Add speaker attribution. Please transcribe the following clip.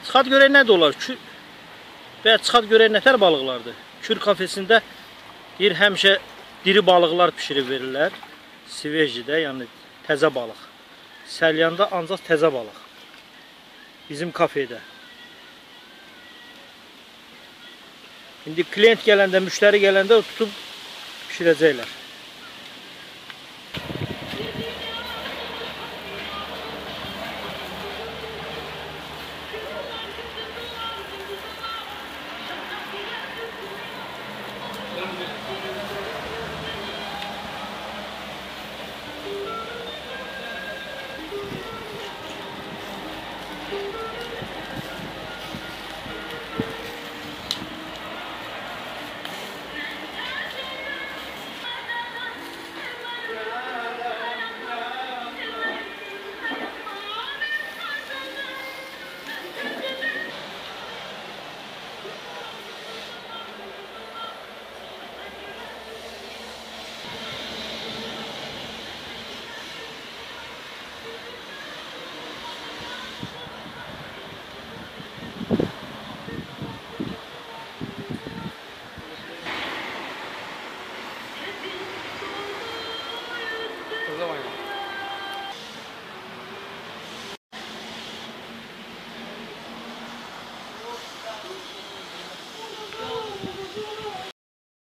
Speaker 1: Çıxat görək nə də olar? Və çıxat görək nətər balıqlardır. Kür kafesində deyir, həmişə diri balıqlar pişirib verirlər. Svejidə, yəni təzə balıq. Səlyanda ancaq təzə balıq. Bizim kafedə. İndi klient gələndə, müştəri gələndə tutub pişirəcəklər.